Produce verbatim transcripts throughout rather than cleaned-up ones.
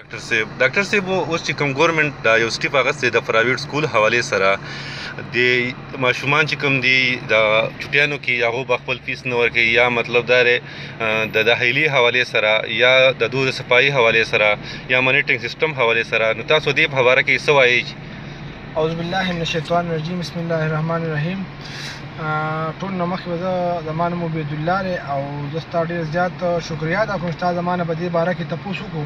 ډاکټر صاحب ډاکټر صاحب اوس چې کوم ګورنمنټ دا یو سټیپ اخیستی د پرایویټ سکول حوالې سره د ماشومان چې کوم دي د چوټیانو کې هغو به خپل فیس نه ورکوي یا مطلب دا دی د داخلي حوالې سره یا د دوی د صفایي حوالې سره یا مانیټرینګ سیسټم حوالې سره نو تاسو دې په باره کې څه وایئ؟ اعوذ بالله من الشیطان الرجیم بسم الله الرحمن الرحیم. ټول نه مخکې به زه زما نوم عبید الله دی او زه ستا ډېر زیات شکریا ادا کوم چې تا زما نه په دې باره کې تپوس وکړو.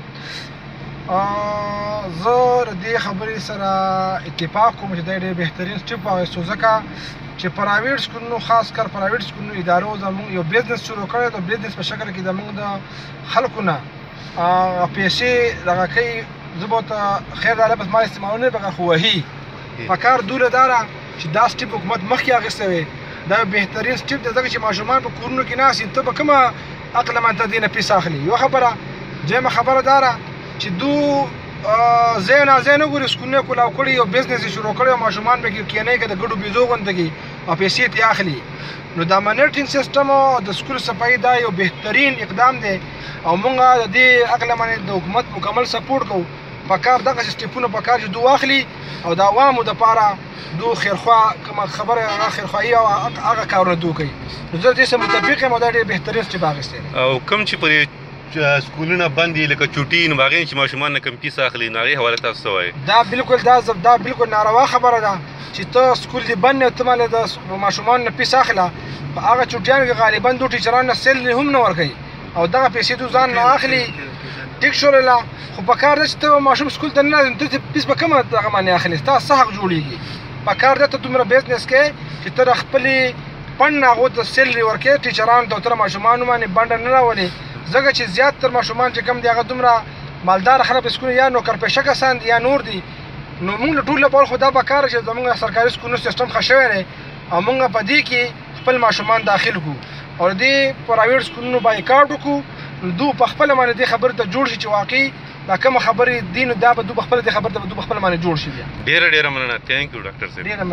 زه د دې خبرې سره اتفاق کوم چې دی ډېر بهترین سټیپ واخیستو ځکه چې پرایویټ سکولونو خاص کر پرایویټ سکولونو ادارو زموږ یو بزنس شروع کړی د بزنس په شکل کې زموږ د خلکو نه پیسې دغه کوي. زه به ورته خیر ډاله بس ما استعمالونه پکې خو وهي په کار دوله دا ده چې دا سټیپ حکومت مخکې اخیستی وی دا بهترین سټیپ دی ځکه چې ماشومان په کورونو کې ناست ته به کومه عقلمنده دې نه پیسه اخلي. یوه خبره. دویمه خبره دا ده چې دو ځای ناځای نه ګوري سکولونه یې کلاو کړي یو بزنس یې شروع کړی او ماشومان پکې کښېنوي که د ګډو بیزو غوندې کوي او پیسې ترې اخلي. نو دا مانیټرینګ سیسټم او د سکول صفایي دا یو بهترین اقدام دی او موږ د دې عقلمنې د حکومت مکمل سپورټ کوو. په کار دغسې سټیپونه په کار چې دو واخلي او د عوامو دپاره دو خیرخوا کومه خبره هغه خیرخواهي او هغه کارونه دو کوي. نو زه دې سره متفق یم او دا ډېر بهترین سټیپ اخیستی دی. او کوم چې پرې سکولونه بند دي لکه چوټي نو هغې چې ماشومان نه کم فیس اخلي نو هغې حواله تاسو څه وایئ؟ دا بلکل دا دا بلکل ناروا خبره ده چې ته سکول دې بند نه ته ماله د ماشومانو نه فیس اخله. په هغه چوټیانو کې غالبا دو ټیچرانو نه سیلري هم نه ورکوي او دغه پیسې دو ځان نه اخلي. ټیک شولله خو په کار ده چې ته ماشوم سکول ته نه ته فیس به کومه دغه باندې اخلي ستا څه حق جوړېږي. په کار ده ته دومره بزنس کوې چې ته د خپلې فنډ نه هغو ته سیلري ورکوې ټیچرانو ته او ته د ماشومانو باندې بنډه نه راولې ځکه چې زیاتتر ماشومان چې کوم دي هغه دومره مالداره خلک په سکولونه یا نوکرپېشه کسان دي یا نور دي. نو موږ له ټولو لپاره خو دا پکار چې زموږ سرکاري سکولونو سیسټم ښه شوی دی او موږ په دې کې خپل ماشومان داخل کړو او د دې پرایویټ سکولونو بایکاټ وکړو. دو په خپله باندې دې خبرې ته جوړ شي چې واقعي دا کومه خبرې دي نو دا به دو په خپله دې خبرې ته به دو په خپله باندې جوړ شي. بیا ډېره ډېره مننه. تھینک یو ډاکټر صاحب. ډېره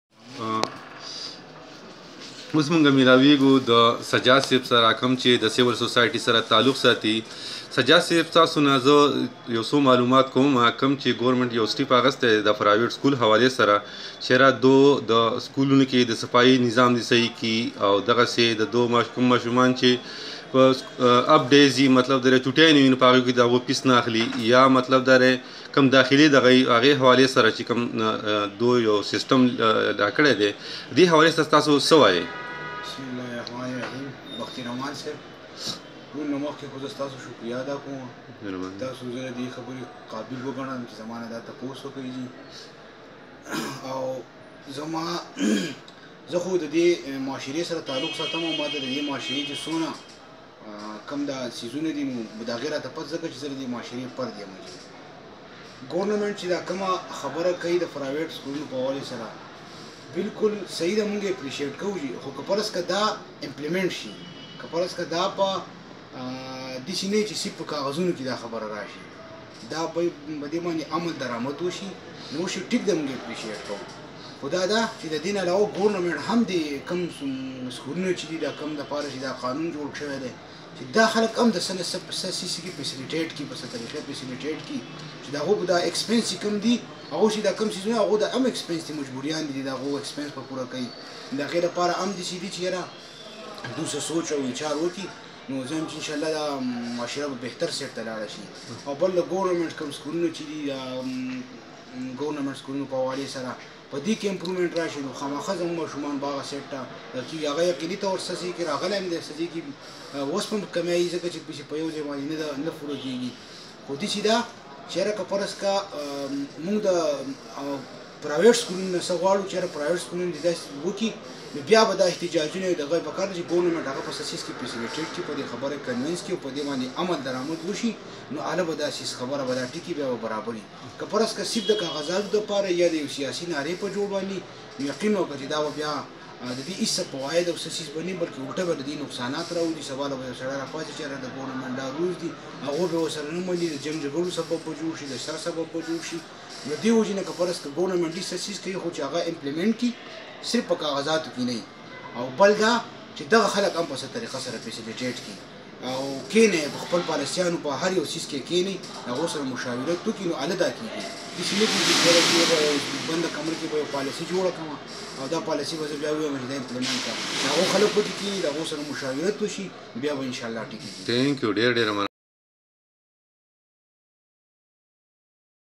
اوس موږ میلاویږو د سجاد صاحب سره کوم چې د سیول سوسایټي سره تعلق ساتي. سجاد صاحب تاسو نه زه یو څو معلومات کوم کوم چې ګورنمنټ یو سټیپ اخیستی د پرایویټ سکول حوالې سره چېرې دو د سکولونو کې د صفایي نظام دې صحیح کړي او دغسې د دو کوم ماشومان چې په اپ ډیزي مطلب د چوټیانې وي نو په هغو کې د هغو فیس نه اخلي یا مطلب دا دی کوم داخلي دغه هغې حوالې سره چې کوم دو یو سیسټم دا کړی دی دې حوالې سره تاسو څه وایئ؟ بسم الله الرحمن الرحیم. بختي رحمان صاحب ټول نه مخکې خو زه ستاسو شکریا ادا کوم. تاسو زه د دې خبرې قابل وګڼم چې زما نه دا تپوس وکړئ او زما زه خو د دې معاشرې سره تعلق ساتم او ما ته د دې معاشرې چې څونه کم دا سیزونه دي نو د هغې راته پته ځکه چې زه د دې معاشرې فرد یم. ګورنمنټ چې دا کومه خبره کوي د پرایویټ سکولونو په حوالې سره بالکل صحیح ده موږ یې اپریشیټ کوو خو که فرض که دا امپلیمنټ شي که فرض که دا په داسې نه وي چې صرف په کاغذونو کې دا خبره راشي دا په دې باندې عمل درآمد وشي نو وشي ټیک ده موږ یې اپریشیټ کوو. خو دا ده چې د دې نه علاوه ګورنمنټ هم د کوم سکولونه چې دي دا کوم دپاره چې دا قانون جوړ شوی دی چې دا خلک هم د څه نه څه په څه سیسې کې فیسیلیټیټ کړي په څه طریقه فیسیلیټیټ کړي چې د هغو په دا ایکسپنس چې کوم دي هغو چې دا کوم څیزونه هغو د هم ایکسپنس دي مجبوریان دي د هغو ایکسپنس په پوره کوي. د هغې لپاره هم داسې دي چې یاره دوی څه سوچ او ویچار وکړي نو زه هم چې انشاءالله دا معاشره به بهتر سیټ ته لاړه شي. او بل د ګورنمنټ کوم سکولونه چې دي ګورنمنټ سکولونو په حوالې سره په دې کې امپرومنټ راشي نو خامخا زموږ ماشومان به هغه سیټ ته کېږي هغه یقیني طور سزي کې راغلی هم دی سزي کې اوس هم کمیایي ځکه چې پیسې په یو ځای باندې نه ده نه پوره کېږي. خو داسې ده چې یاره که فرض که موږ د پرایویټ سکولونو نه څه غواړو چې یاره پرایویټ سکولونه دې داسې وکړي نو بیا به دا احتجاجونه دغه پکار چې ګورنمنټ هغه په څه څیز کې فیسیلیټیټ کړي په دې خبره کنوینس کړي او په دې باندې عمل درآمد وشي نو هله به دا څیز خبره به دا ټکي بیا به برابر وي. که فرض که صرف د کاغذاتو دپاره یا د یو سیاسي نارې په جوړ باندې نو یقین وکړه چې دا به بیا د دې هېڅ څه فواید او څه څیز به نه وي بلکې الټه به د دې نقصانات راولي. سبا له به یو سړی راپاڅي چې یاره د ګورنمنټ دا رولز دي هغو به ورسره نه مني د جنګ جګړو سبب به جوړ شي د شر سبب به جوړ شي. نو دې وجې نه که فرض که ګورنمنټ دې څه څیز کوي خو چې هغه امپلیمنټ کړي صرف په کاغذاتو کې نه وي او بل دا چې دغه خلک هم په څه طریقه سره فیسیلیټیټ کړي او کینې په خپل پالیسیانو په هر یو څیز کې کینې هغو سره مشاورت وکړي نو هله دا کېږي داسې نه کېږي چې کله به یو بنده کمره کې به یو پالیسي جوړه کړم او دا پالیسي به زه بیا ووایم چې دا امپلیمنټ کړم د هغو خلک پکې کېني د هغو سره مشاورت وشي بیا به انشاءالله ټیکېږي تھینک یو ډېر ډېر